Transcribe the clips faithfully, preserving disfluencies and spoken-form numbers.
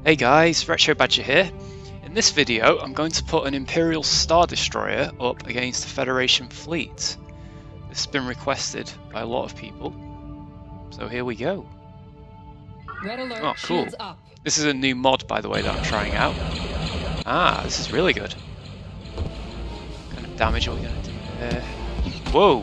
Hey guys, Retro Badger here. In this video I'm going to put an Imperial Star Destroyer up against the Federation fleet. This has been requested by a lot of people, so here we go. Red alert, oh cool. Shields up. This is a new mod, by the way, that I'm trying out. Ah, this is really good. What kind of damage are we going to do there? Whoa!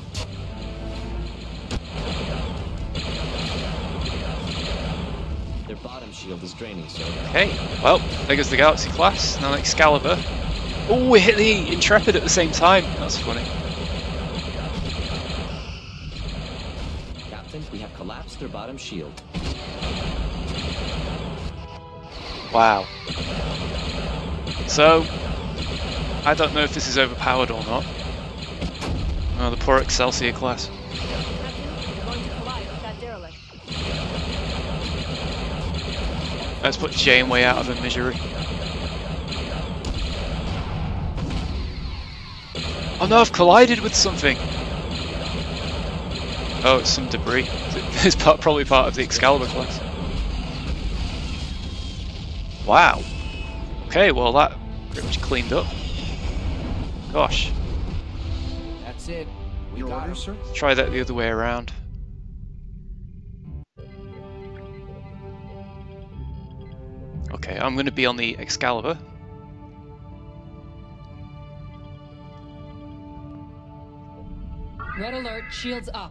Their bottom shield is draining, sir. Okay, well, there goes the Galaxy class, now Excalibur. Oh, we hit the Intrepid at the same time. That's funny. Captain, we have collapsed their bottom shield. Wow. So, I don't know if this is overpowered or not. Oh, the poor Excelsior class. Let's put Janeway out of her misery. Oh no, I've collided with something! Oh, it's some debris. It's part, probably part of the Excalibur class. Wow. Okay, well that pretty much cleaned up. Gosh. That's it. We Your got orders, sir? Try that the other way around. Okay, I'm going to be on the Excalibur. Red alert, shields up.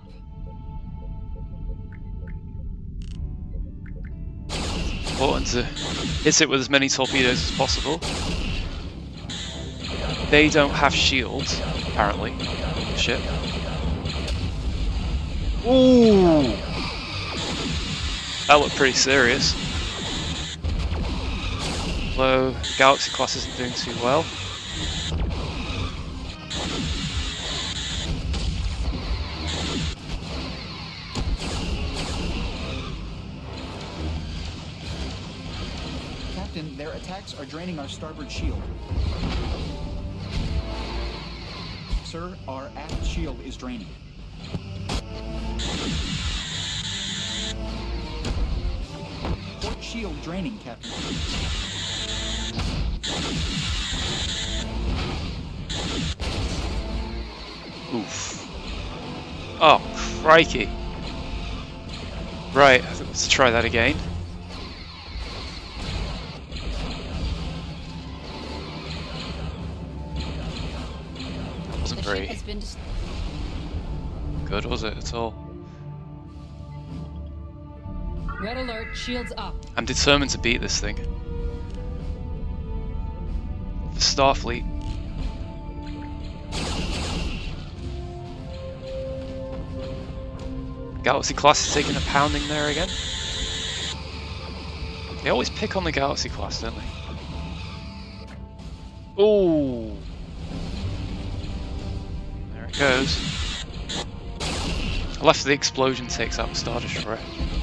Important to hit it with as many torpedoes as possible. They don't have shields, apparently, on the ship. Ooh! That looked pretty serious. Although Galaxy class isn't doing too well. Captain, their attacks are draining our starboard shield. Sir, our aft shield is draining. Port shield draining, Captain. Oof. Oh, crikey. Right, let's try that again. That wasn't The very ship has been dis- good, was it, at all? Red alert, shields up. I'm determined to beat this thing. The Starfleet. Galaxy class is taking a pounding there again. They always pick on the Galaxy class, don't they? Ooh. There it goes. Left the explosion takes out the Star Destroyer.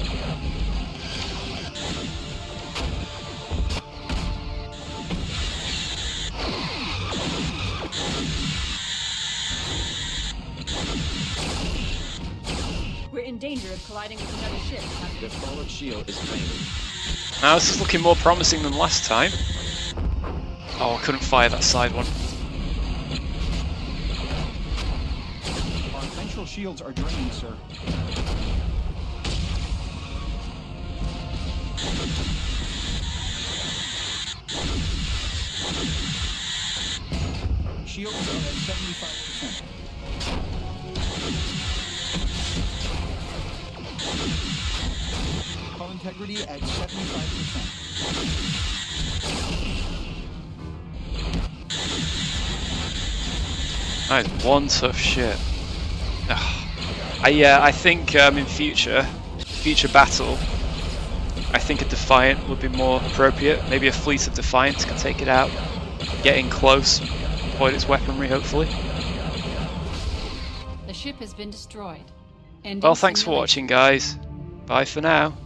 We're in danger of colliding with another ship. Their forward shield is draining. Now this is looking more promising than last time. Oh, I couldn't fire that side one. Our ventral shields are draining, sir. Shields are at seventy-five percent. Hull integrity at seventy-five percent. That is one tough ship. Ugh. I, yeah, I think um, in future, future battle, I think a Defiant would be more appropriate. Maybe a fleet of Defiants can take it out, get in close, avoid its weaponry, hopefully. The ship has been destroyed. Ending Well, thanks for simulation. watching, guys. Bye for now.